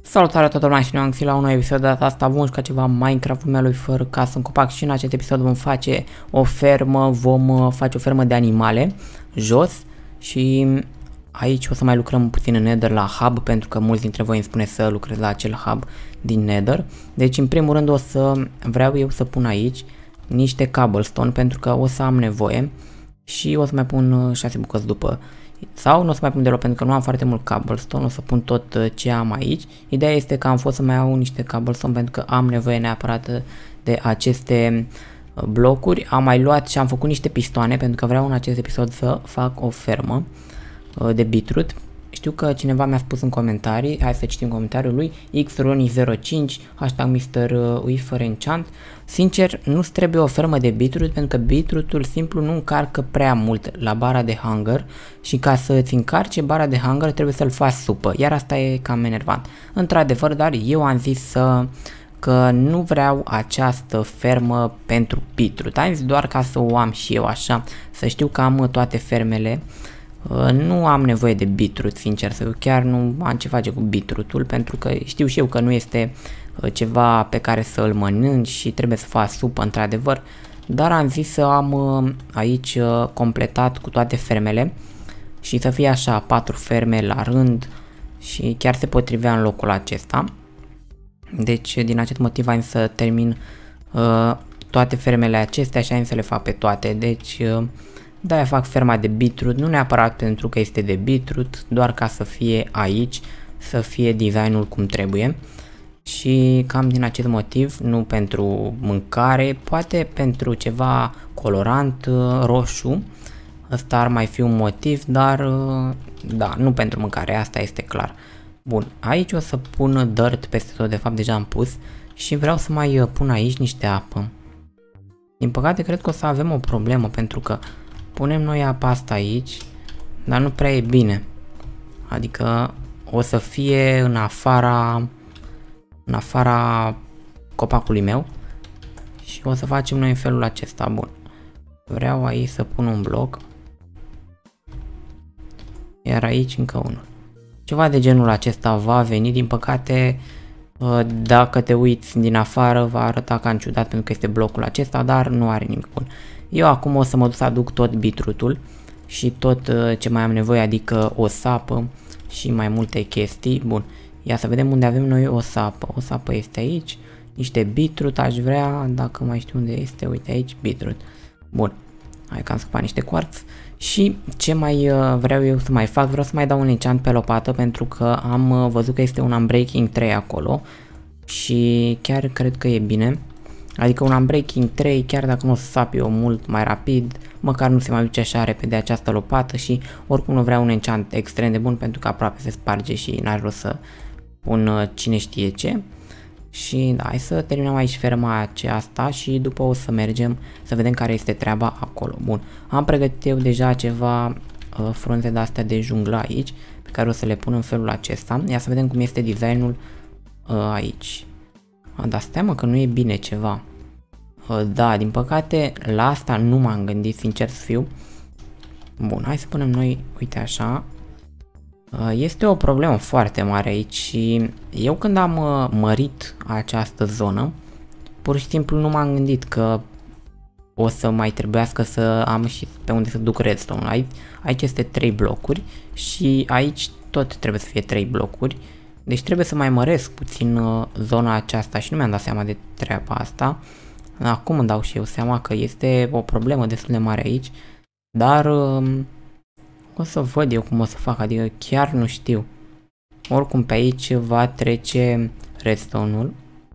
Salutare toată lumea și ne-am găsit la un nou episod de data asta. Vom juca ceva Minecraft lumea lui fără casă în copac și în acest episod vom face o fermă, vom face o fermă de animale jos și aici o să mai lucrăm puțin în Nether la hub, pentru că mulți dintre voi îmi spune să lucrez la acel hub din Nether. Deci în primul rând vreau eu să pun aici niște cobblestone pentru că o să am nevoie și o să mai pun 6 bucăți după. Sau nu o să mai pun deloc pentru că nu am foarte mult cobblestone, o să pun tot ce am aici. Ideea este că am fost să mai iau niște cobblestone pentru că am nevoie neapărat de aceste blocuri. Am mai luat și am făcut niște pistoane pentru că vreau în acest episod să fac o fermă de beetroot. Știu că cineva mi-a spus în comentarii, hai să citim comentariul lui, xroni05, hashtag MrWiferEnchant. Sincer, nu-ți trebuie o fermă de beetroot pentru că beetrootul simplu nu încarcă prea mult la bara de hunger și ca să îți încarce bara de hunger trebuie să-l faci supă, iar asta e cam enervant. Într-adevăr, dar eu am zis că nu vreau această fermă pentru beetroot, am zis doar ca să o am și eu așa, să știu că am toate fermele. Nu am nevoie de beetroot, sincer să fiu, chiar nu am ce face cu beetrootul pentru că știu și eu că nu este ceva pe care să îl mănânci și trebuie să faci supă într-adevăr, dar am zis să am aici completat cu toate fermele și să fie așa 4 ferme la rând și chiar se potrivea în locul acesta. Deci din acest motiv am să termin toate fermele acestea și am să le fac pe toate, deci de-aia fac ferma de beetroot, nu neapărat pentru că este de beetroot, doar ca să fie aici, să fie designul cum trebuie. Și cam din acest motiv, nu pentru mâncare, poate pentru ceva colorant roșu, ăsta ar mai fi un motiv, dar da, nu pentru mâncare, asta este clar. Bun, aici o să pun dirt peste tot, de fapt deja am pus și vreau să mai pun aici niște apă. Din păcate cred că o să avem o problemă pentru că punem noi apa asta aici, dar nu prea e bine. Adică o să fie în afara copacului meu și o să facem noi în felul acesta. Bun. Vreau aici să pun un bloc. Iar aici încă unul. Ceva de genul acesta va veni, din păcate dacă te uiți din afară va arăta ca în ciudat pentru că este blocul acesta, dar nu are nimic bun. Eu acum o să mă duc să aduc tot beetrootul și tot ce mai am nevoie, adică o sapă și mai multe chestii. Bun, ia să vedem unde avem noi o sapă. O sapă este aici, niște beetroot aș vrea, dacă mai știu unde este, uite aici, beetroot. Bun, hai că am scăpat niște quartz. Și ce mai vreau eu să mai fac, vreau să mai dau un enchant pe lopată pentru că am văzut că este un Unbreaking 3 acolo și chiar cred că e bine. Adică un Unbreaking 3, chiar dacă nu o să sap eu mult mai rapid, măcar nu se mai duce așa repede această lopată și oricum nu vreau un enchant extrem de bun pentru că aproape se sparge și n-aș vrea să pun cine știe ce. Și da, hai să terminăm aici ferma aceasta și după o să mergem să vedem care este treaba acolo. Bun, am pregătit eu deja ceva frunze de astea de junglă aici, pe care o să le pun în felul acesta. Ia să vedem cum este designul aici. Dar stai mă că nu e bine ceva. Da, din păcate la asta nu m-am gândit, sincer să fiu. Bun, hai să punem noi, uite așa. Este o problemă foarte mare aici și eu când am mărit această zonă, pur și simplu nu m-am gândit că o să mai trebuiască să am și pe unde să duc redstone. Aici este 3 blocuri și aici tot trebuie să fie 3 blocuri. Deci trebuie să mai măresc puțin zona aceasta și nu mi-am dat seama de treaba asta. Acum îmi dau și eu seama că este o problemă destul de mare aici, dar o să văd eu cum o să fac, adică chiar nu știu. Oricum pe aici va trece redstone-ul.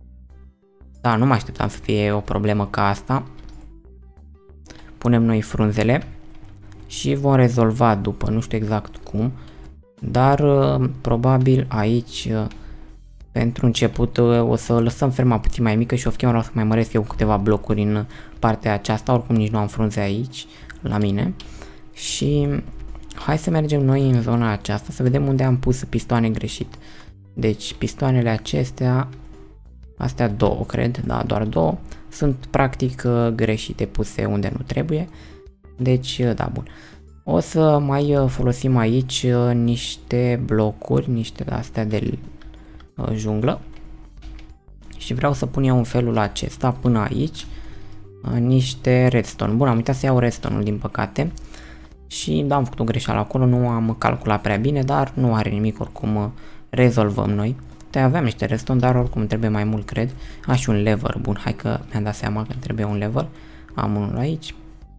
Da, nu mă așteptam să fie o problemă ca asta. Punem noi frunzele și vom rezolva după, nu știu exact cum. Dar probabil aici pentru început o să lăsăm ferma puțin mai mică și o să mai măresc eu câteva blocuri în partea aceasta, oricum nici nu am frunze aici la mine. Și hai să mergem noi în zona aceasta să vedem unde am pus pistoane greșit. Deci pistoanele acestea, astea două cred, da, doar două, sunt practic greșite, puse unde nu trebuie. Deci da, bun. O să mai folosim aici niște blocuri, niște astea de junglă. Și vreau să pun eu în felul acesta până aici niște redstone. Bun, am uitat să iau redstone-ul din păcate. Și da, am făcut o greșeală acolo, nu am calculat prea bine, dar nu are nimic, oricum rezolvăm noi. Aveam niște redstone, dar oricum trebuie mai mult, cred. Și un lever, bun, hai că mi-am dat seama că trebuie un lever. Am unul aici.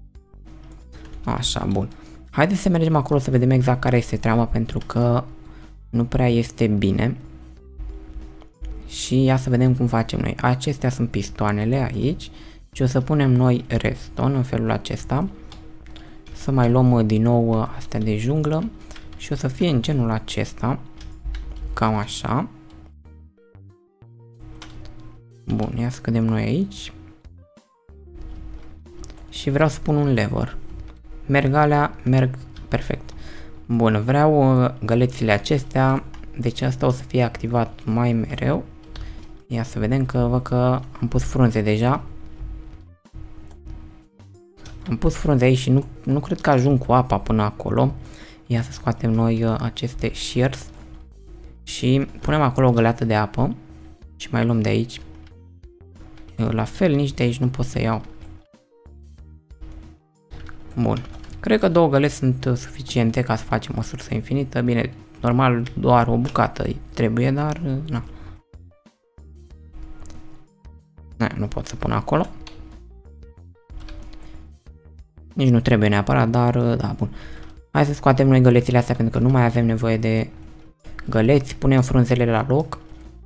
Așa, bun. Haideți să mergem acolo să vedem exact care este treaba, pentru că nu prea este bine. Și ia să vedem cum facem noi. Acestea sunt pistoanele aici. Și o să punem noi redstone în felul acesta. Să mai luăm din nou astea de junglă. Și o să fie în genul acesta. Cam așa. Bun, ia să cădem noi aici. Și vreau să pun un lever. Merg alea, merg perfect. Bun, vreau gălețile acestea. Deci asta o să fie activat mai mereu. Ia să vedem că văd că am pus frunze deja. Am pus frunze aici și nu cred că ajung cu apa până acolo. Ia să scoatem noi aceste shears. Și punem acolo o găleată de apă. Și mai luăm de aici. La fel, nici de aici nu pot să iau. Bun. Cred că 2 găleți sunt suficiente ca să facem o sursă infinită. Bine, normal doar o bucată trebuie, dar na. Nu pot să pun acolo. Nici nu trebuie neapărat, dar da, bun. Hai să scoatem noi gălețile astea pentru că nu mai avem nevoie de găleți. Punem frunzele la loc.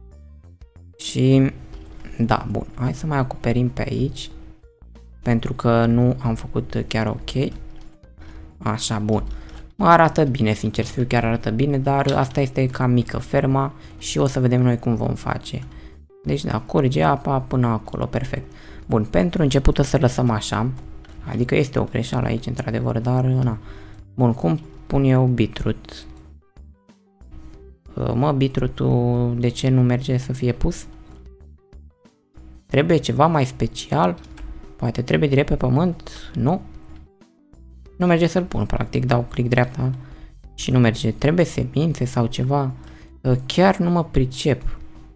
Și da, bun. Hai să mai acoperim pe aici. Pentru că nu am făcut chiar ok. Așa, bun. Mă arată bine, sincer să fiu, chiar arată bine, dar asta este cam mică ferma și o să vedem noi cum vom face. Deci da, curge apa până acolo, perfect. Bun, pentru început o să lăsăm așa. Adică este o greșeală aici, într-adevăr, dar na. Bun, cum pun eu beetroot? Mă, beetroot-ul de ce nu merge să fie pus? Trebuie ceva mai special? Poate trebuie direct pe pământ? Nu? Nu merge să-l pun, practic, dau click dreapta și nu merge. Trebuie semințe sau ceva? Chiar nu mă pricep.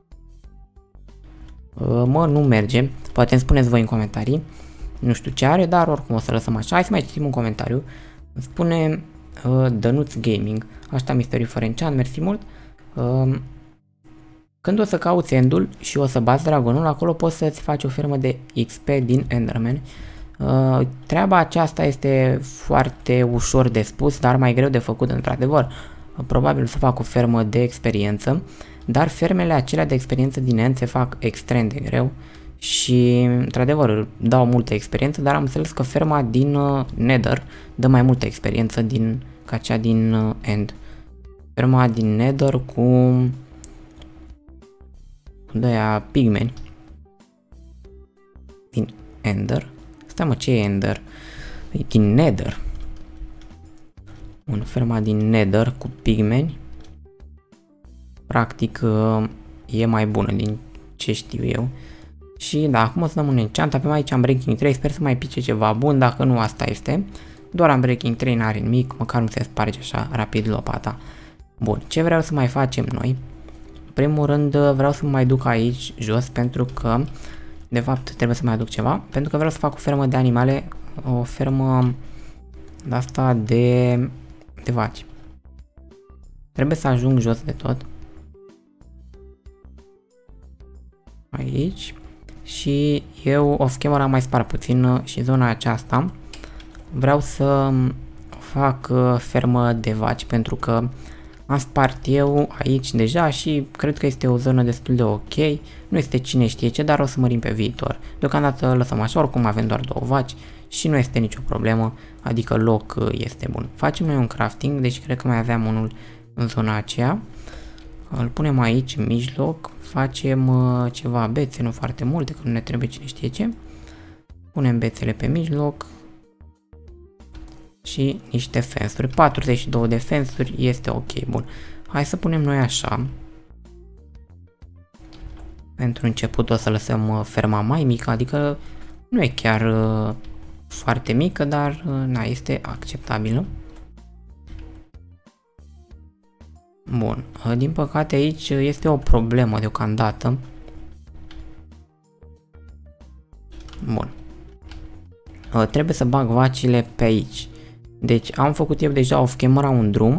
Mă, nu merge. Poate îmi spuneți voi în comentarii. Nu știu ce are, dar oricum o să lăsăm așa. Hai să mai citim un comentariu. Îmi spune Dănuț Gaming. Așa, Mystery for Enchant, mersi mult. Când o să cauți endul și o să bați dragonul, acolo poți să-ți faci o fermă de XP din Enderman. Treaba aceasta este foarte ușor de spus, dar mai greu de făcut, într-adevăr. Probabil să fac o fermă de experiență, dar fermele acelea de experiență din End se fac extrem de greu și, într-adevăr, dau multă experiență, dar am înțeles că ferma din Nether dă mai multă experiență ca cea din End. Ferma din Nether cu de-aia pigmeni din Ender. Stai mă, ce e Ender? E din Nether. Un ferma din Nether cu pigmeni. Practic e mai bună din ce știu eu. Și da, acum o să dăm un enchant. Avem aici Unbreaking 3, sper să mai pice ceva bun, dacă nu asta este. Doar Unbreaking 3 n-are nimic, măcar nu se sparge așa rapid lopata. Bun, ce vreau să mai facem noi? În primul rând vreau să mă mai duc aici jos pentru că, de fapt trebuie să mai aduc ceva, pentru că vreau să fac o fermă de animale, o fermă de asta de vaci. Trebuie să ajung jos de tot. Aici. Și eu off camera am mai spart puțin și zona aceasta. Vreau să fac fermă de vaci pentru că am spart eu aici deja și cred că este o zonă destul de ok. Nu este cine știe ce, dar o să mărim pe viitor. Deocamdată lăsăm așa, oricum avem doar 2 vaci și nu este nicio problemă, adică loc este bun. Facem noi un crafting, deci cred că mai aveam unul în zona aceea. Îl punem aici în mijloc, facem ceva bețe, nu foarte multe, că nu ne trebuie cine știe ce. Punem bețele pe mijloc și niște fensuri, 42 de fensuri, este ok, bun. Hai să punem noi așa. Pentru început o să lăsăm ferma mai mică, adică nu e chiar foarte mică, dar na, este acceptabilă. Bun, din păcate aici este o problemă deocamdată. Bun. Trebuie să bag vacile pe aici. Deci am făcut eu deja off camera un drum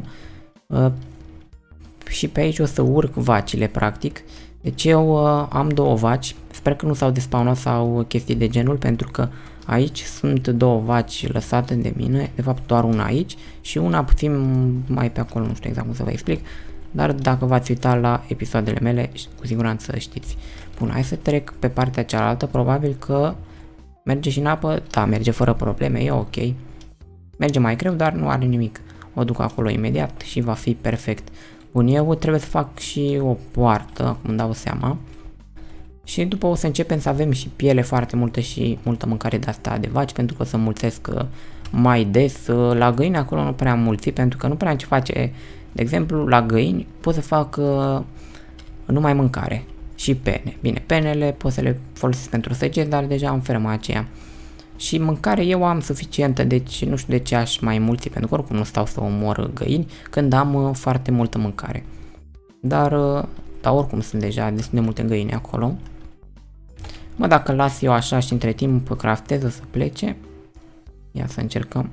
și pe aici o să urc vacile practic. Deci eu am două vaci, sper că nu s-au despawnat sau chestii de genul, pentru că aici sunt două vaci lăsate de mine, de fapt doar una aici și una puțin mai pe acolo, nu știu exact cum să vă explic, dar dacă v-ați uitat la episoadele mele, cu siguranță știți. Bun, hai să trec pe partea cealaltă, probabil că merge și în apă, da, merge fără probleme, e ok. Merge mai greu, dar nu are nimic. O duc acolo imediat și va fi perfect. Bun, eu trebuie să fac și o poartă, acum îmi dau seama. Și după o să începem să avem și piele foarte multă și multă mâncare de asta de vaci, pentru că o să mulțesc mai des. La găini acolo nu prea am mulțit, pentru că nu prea am ce face. De exemplu, la găini pot să fac numai mâncare și pene. Bine, penele pot să le folosesc pentru săgeți, dar deja am ferma aceea. Și mâncare eu am suficientă, deci nu știu de ce aș mai mulți, pentru că oricum nu stau să omor găini când am foarte multă mâncare. Dar oricum sunt deja destul de multe găini acolo. Mă, dacă las eu așa și între timp craftez, o să plece. Ia să încercăm.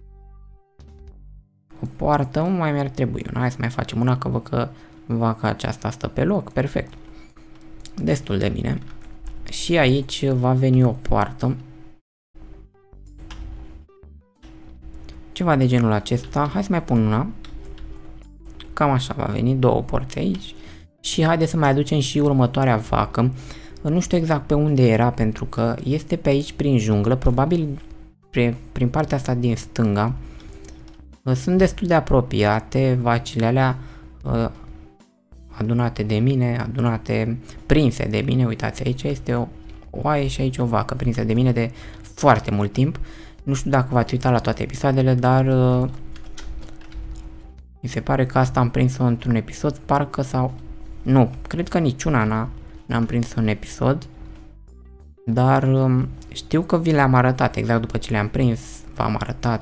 O poartă, mai mi-ar trebui una. Hai să mai facem una, că văd că vaca aceasta stă pe loc. Perfect. Destul de bine. Și aici va veni o poartă. Ceva de genul acesta. Hai să mai pun una. Cam așa va veni, două porți aici. Și haideți să mai aducem și următoarea vacă. Nu știu exact pe unde era, pentru că este pe aici prin junglă, probabil prin partea asta din stânga. Sunt destul de apropiate vacile alea adunate de mine, prinse de mine. Uitați, aici este o oaie și aici o vacă prinse de mine de foarte mult timp. Nu știu dacă v-ați uitat la toate episoadele, dar mi se pare că asta am prins-o într-un episod, parcă, sau... Nu, cred că niciuna n-am prins-o în episod, dar știu că vi le-am arătat exact după ce le-am prins, v-am arătat.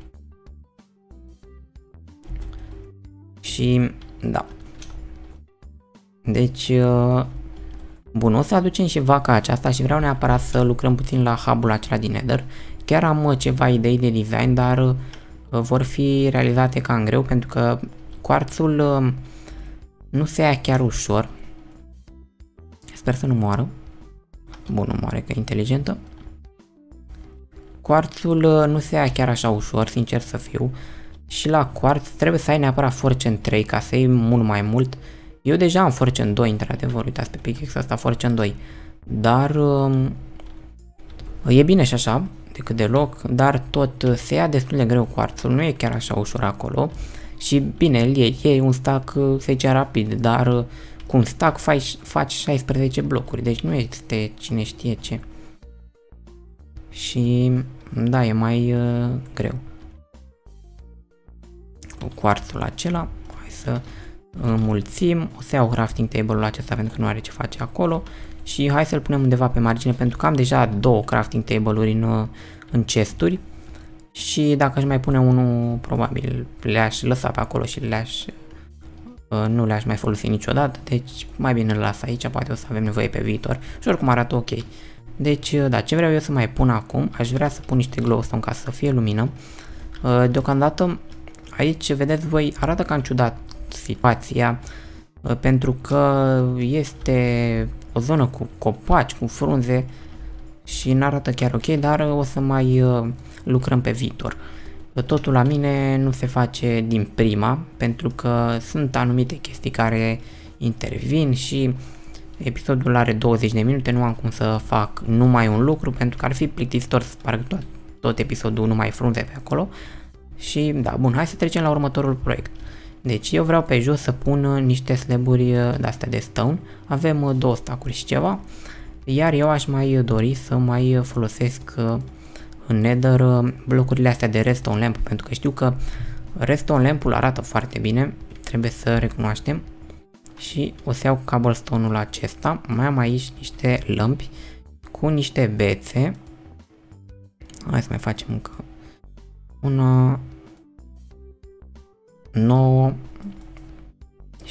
Și, da. Deci, bun, o să aducem și vaca aceasta și vreau neapărat să lucrăm puțin la hub-ul acela din Nether. Chiar am ceva idei de design, dar vor fi realizate cam greu, pentru că quartzul nu se ia chiar ușor. Sper să nu moară. Bun, nu moare, că e inteligentă. Quartzul nu se ia chiar așa ușor, sincer să fiu. Și la quartz trebuie să ai neapărat Fortune 3 ca să iei mult mai mult. Eu deja am Fortune 2, într-adevăr, uitați pe pickaxe asta, Fortune 2. Dar e bine și așa, decât deloc, dar tot se ia destul de greu quartzul, nu e chiar așa ușor acolo. Și bine, îl iei un stack, se zice rapid, dar cu un stack faci 16 blocuri, deci nu este cine știe ce. Și da, e mai greu. Cu quartzul acela, hai să înmulțim, o să iau crafting table-ul acesta pentru că nu are ce face acolo. Și hai să-l punem undeva pe margine, pentru că am deja două crafting table-uri în chesturi. Și dacă aș mai pune unul, probabil le-aș lăsa pe acolo și nu le-aș mai folosi niciodată. Deci mai bine îl las aici, poate o să avem nevoie pe viitor. Și oricum arată ok. Deci da, ce vreau eu să mai pun acum, aș vrea să pun niște glowstone ca să fie lumină. Deocamdată aici, vedeți voi, arată cam ciudat situația, pentru că este o zonă cu copaci, cu frunze și n-arată chiar ok, dar o să mai lucrăm pe viitor. Totul la mine nu se face din prima, pentru că sunt anumite chestii care intervin și episodul are 20 de minute, nu am cum să fac numai un lucru, pentru că ar fi plictisitor să sparg tot episodul numai frunze pe acolo. Și da, bun, hai să trecem la următorul proiect. Deci eu vreau pe jos să pun niște slaburi de-astea de stone, avem 2 stack-uri și ceva, iar eu aș mai dori să mai folosesc în Nether blocurile astea de redstone lamp, pentru că știu că redstone lamp-ul arată foarte bine, trebuie să recunoaștem. Și o să iau cobblestone-ul acesta, mai am aici niște lămpi cu niște bețe. Hai să mai facem încă una 9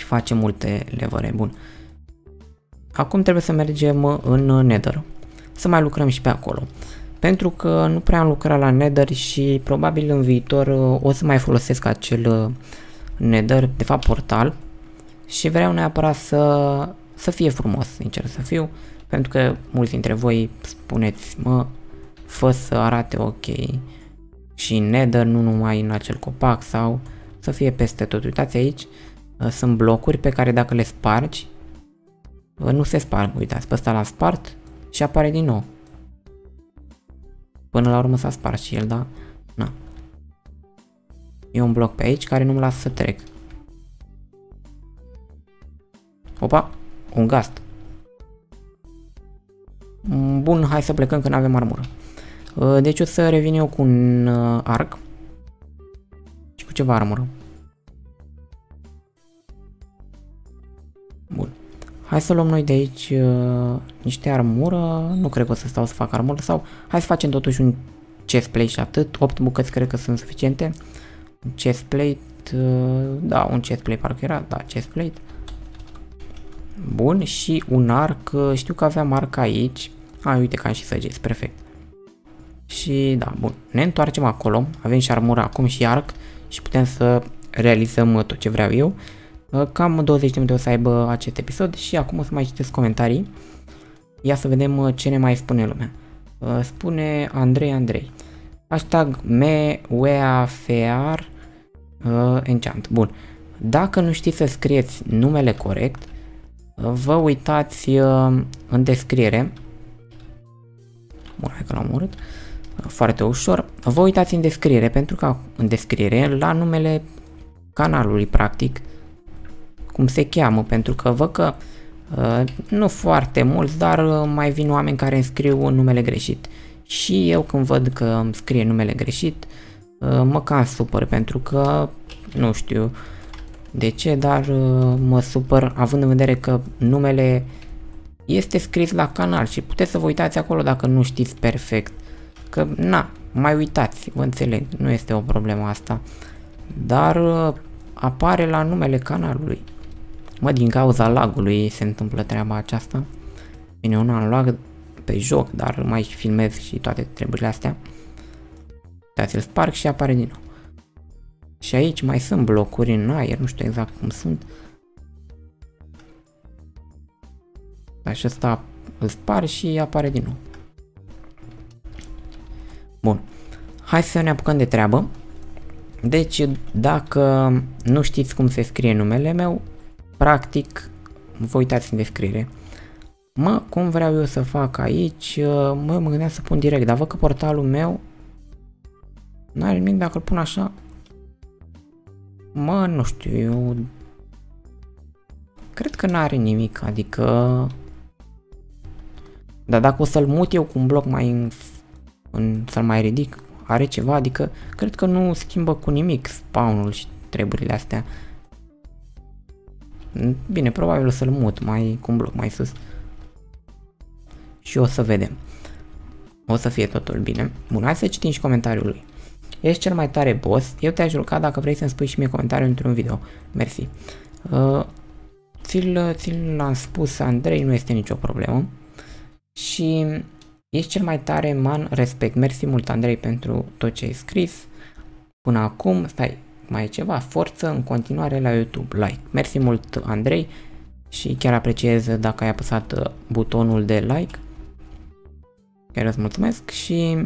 și face multe levere. Bun. Acum trebuie să mergem în Nether, să mai lucrăm și pe acolo. Pentru că nu prea am lucrat la Nether și probabil în viitor o să mai folosesc acel Nether, de fapt portal. Și vreau neapărat să fie frumos, sincer să fiu, pentru că mulți dintre voi spuneți, mă, fă să arate ok și în Nether, nu numai în acel copac, sau să fie peste tot. Uitați aici, sunt blocuri pe care dacă le spargi, nu se sparg, uitați, pe ăsta l-am spart și apare din nou. Până la urmă s-a spart și el, da? Na. E un bloc pe aici care nu-mi lasă să trec. Opa, un gast. Bun, hai să plecăm că nu avem armură. Deci o să revin eu cu un arc și cu ceva armură. Bun. Hai să luăm noi de aici niște armură. Nu cred că o să stau să fac armură sau hai să facem totuși un chestplate și atât. 8 bucăți cred că sunt suficiente. Un chestplate, da, un chestplate parcă era, da, chestplate. Bun, și un arc, știu că aveam arc aici. Uite că am și săgeți, perfect. Și da, bun, ne întoarcem acolo, avem și armură acum și arc și putem să realizăm tot ce vreau eu. Cam 20 de minute o să aibă acest episod și acum o să mai citesc comentarii. Ia să vedem ce ne mai spune lumea. Spune Andrei. Hashtag meweafear enchant. Bun, dacă nu știți să scrieți numele corect, vă uitați în descriere. Bun, hai că l-am omorât. Foarte ușor. Vă uitați în descriere, pentru că în descriere, la numele canalului, practic, cum se cheamă, pentru că văd că nu foarte mulți, dar mai vin oameni care îmi scriu numele greșit. Și eu când văd că îmi scrie numele greșit, mă cam supăr, pentru că nu știu de ce, dar mă supăr având în vedere că numele este scris la canal și puteți să vă uitați acolo dacă nu știți perfect. Că, na, mai uitați, vă înțeleg, nu este o problemă asta. Dar apare la numele canalului. Mă, din cauza lagului se întâmplă treaba aceasta. Bine, eu nu am lag pe joc, dar mai filmez și toate treburile astea. Uitați, îl sparg și apare din nou. Și aici mai sunt blocuri în aer, nu știu exact cum sunt. Dar și ăsta îl sparg și apare din nou. Bun, hai să ne apucăm de treabă. Deci, dacă nu știți cum se scrie numele meu, practic, vă uitați în descriere. Cum vreau eu să fac aici, mă gândeam să pun direct, dar văd că portalul meu nu are nimic dacă îl pun așa. Nu știu, eu cred că n-are nimic, adică... Dar dacă o să-l mut eu cu un bloc mai să-l mai ridic, are ceva, adică cred că nu schimbă cu nimic spawn-ul și treburile astea. Bine, probabil o să-l mut mai cu un bloc mai sus. Și o să vedem. O să fie totul bine. Bun, hai să citim și comentariul lui. Ești cel mai tare boss, eu te-aș ruga dacă vrei să-mi spui și mie comentariul într-un video. Mersi. Ți l-am spus, Andrei, nu este nicio problemă. Și ești cel mai tare, man, respect. Mersi mult, Andrei, pentru tot ce ai scris până acum. Stai, mai e ceva, forță în continuare la YouTube, like. Mersi mult, Andrei, și chiar apreciez dacă ai apăsat butonul de like. Chiar îți mulțumesc. Și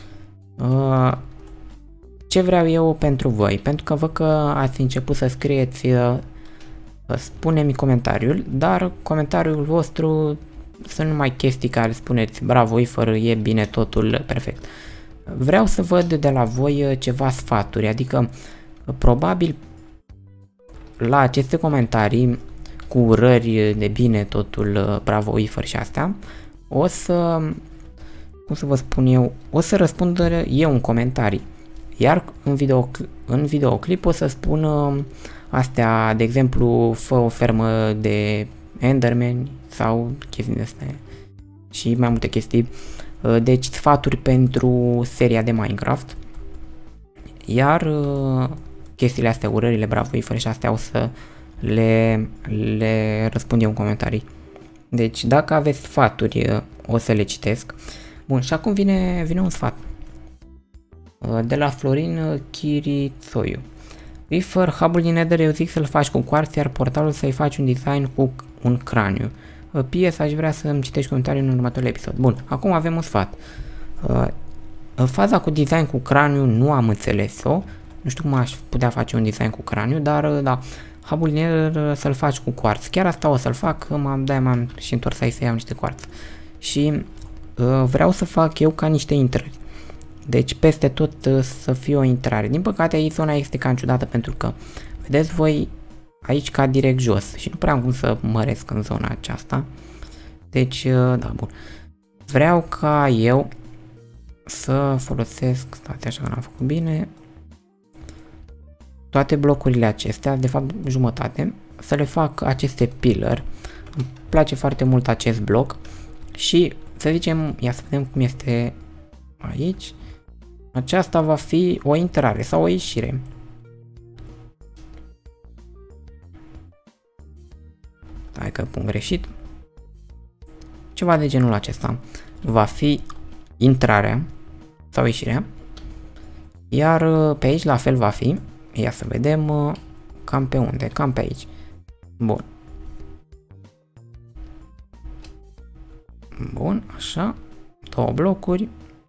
ce vreau eu pentru voi, pentru că văd că ați început să scrieți, spune-mi comentariul, dar comentariul vostru sunt numai chestii care spuneți bravo Ifer, e bine, totul perfect. Vreau să văd de la voi ceva sfaturi, adică probabil la aceste comentarii cu urări de bine, totul bravo Ifer și astea, o să, cum să vă spun eu, o să răspund eu în comentarii. Iar în videoclip o să spun astea, de exemplu, fă o fermă de Enderman sau chestii de astea și mai multe chestii. Deci sfaturi pentru seria de Minecraft. Iar chestiile astea, urările, bravo Ifer și astea o să le răspund eu în comentarii. Deci dacă aveți sfaturi, o să le citesc. Bun, și acum vine un sfat. De la Florin Chiritsoiu. Refer hub-ul din Nether, eu zic să-l faci cu quartz, iar portalul să-i faci un design cu un craniu. PS, aș vrea să-mi citești comentariul în următorul episod. Bun, acum avem un sfat. Faza cu design cu craniu nu am înțeles-o. Nu știu cum aș putea face un design cu craniu, dar da, hub-ul din Nether să-l faci cu quartz. Chiar asta o să-l fac, de-aia m-am și întors aici să iau niște quartz. Și vreau să fac eu ca niște intrări. Deci peste tot să fie o intrare. Din păcate aici zona este cam ciudată pentru că vedeți voi aici ca direct jos și nu prea am cum să măresc în zona aceasta. Deci da, bun. Vreau ca eu să folosesc, stați așa că n-am făcut bine, toate blocurile acestea, de fapt jumătate, să le fac aceste pillar. Îmi place foarte mult acest bloc și să zicem, ia să vedem cum este aici. Aceasta va fi o intrare sau o ieșire. Hai că pun greșit. Ceva de genul acesta. Va fi intrarea sau ieșirea. Iar pe aici la fel va fi. Ia să vedem cam pe unde. Cam pe aici. Bun. Bun, așa. Două blocuri.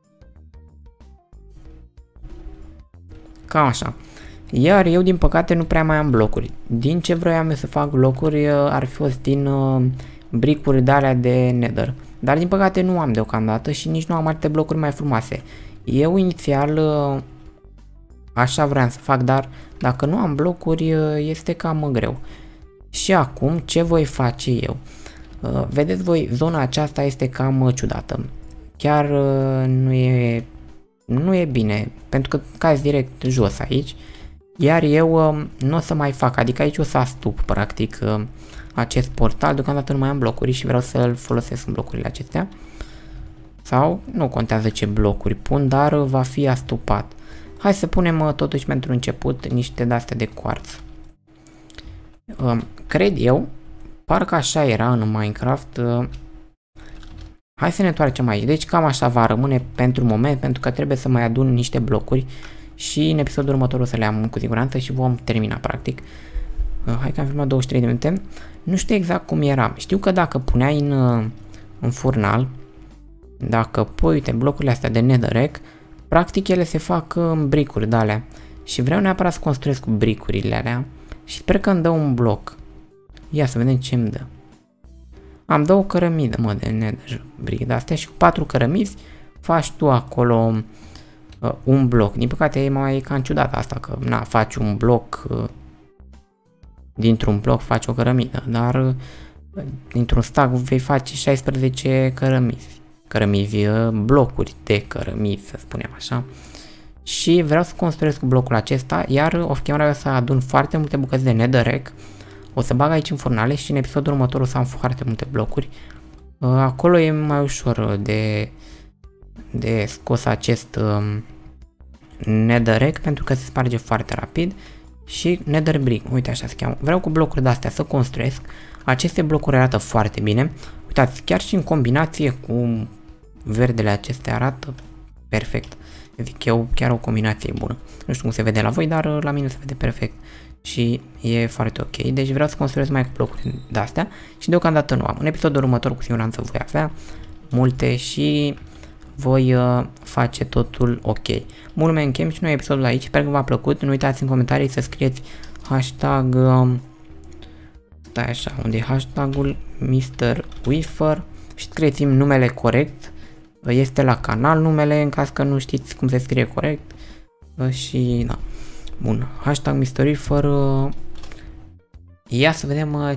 Cam așa. Iar eu din păcate nu prea mai am blocuri. Din ce vroiam eu să fac blocuri ar fi fost din bricuri de alea de Nether. Dar din păcate nu am deocamdată și nici nu am alte blocuri mai frumoase. Eu inițial așa vreau să fac, dar dacă nu am blocuri este cam greu. Și acum ce voi face eu? Vedeți voi, zona aceasta este cam ciudată. Chiar nu e bine, pentru că cazi direct jos aici. Iar eu nu o să mai fac, adică aici o să astup practic acest portal, deocamdată nu mai am blocuri și vreau să-l folosesc în blocurile acestea. Sau nu contează ce blocuri pun, dar va fi astupat. Hai să punem totuși pentru început niște de-astea de quartz. Cred eu, parcă așa era în Minecraft. Hai să ne întoarcem aici. Deci cam așa va rămâne pentru moment, pentru că trebuie să mai adun niște blocuri și în episodul următor o să le am cu siguranță și vom termina practic. Hai că am filmat 23 de minute. Nu știu exact cum era. Știu că dacă puneai în furnal, dacă pui, uite, blocurile astea de netherrack, practic ele se fac în bricuri de alea. Și vreau neapărat să construiesc cu bricurile alea și sper că îmi dă un bloc. Ia să vedem ce îmi dă. Am 2 cărămidă, mă, de nether brick de astea și cu 4 cărămizi faci tu acolo un bloc. Din păcate e mai cam ciudat asta, că na, faci un bloc, dintr-un bloc faci o cărămidă, dar dintr-un stack vei face 16 cărămizi, blocuri de cărămizi, să spunem așa. Și vreau să construiesc blocul acesta, iar off camera o să adun foarte multe bucăți de netherrack. O să bag aici în furnale și în episodul următor o să am foarte multe blocuri. Acolo e mai ușor de scos acest netherrack pentru că se sparge foarte rapid. Și nether brick, uite așa se cheamă. Vreau cu blocuri de astea să construiesc. Aceste blocuri arată foarte bine. Uitați, chiar și în combinație cu verdele acestea arată perfect. Zic eu, chiar o combinație bună. Nu știu cum se vede la voi, dar la mine se vede perfect. Și e foarte ok. Deci vreau să construiesc mai cu blocuri de astea și deocamdată nu am. În episodul următor cu siguranță voi avea multe și voi face totul ok. Mult mai închem și noi episodul aici. Sper că v-a plăcut. Nu uitați în comentarii să scrieți hashtag stai așa, unde e hashtagul Mr. Weaver și scrieți-mi numele corect. Este la canal numele în caz că nu știți cum se scrie corect. Și da. Bun, hashtag Mr. Weaver. Ia să vedem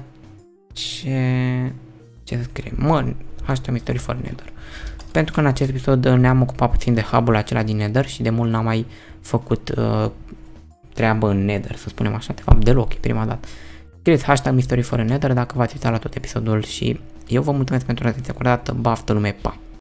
ce scrie. Hashtag Mr. Weaver Nether. Pentru că în acest episod ne-am ocupat puțin de hub-ul acela din Nether și de mult n-am mai făcut treabă în Nether, să spunem așa, de fapt deloc, e prima dată. Scrieți hashtag Mr. Weaver Nether dacă v-ați uitat la tot episodul și eu vă mulțumesc pentru atenția acordată, baftă lume, pa!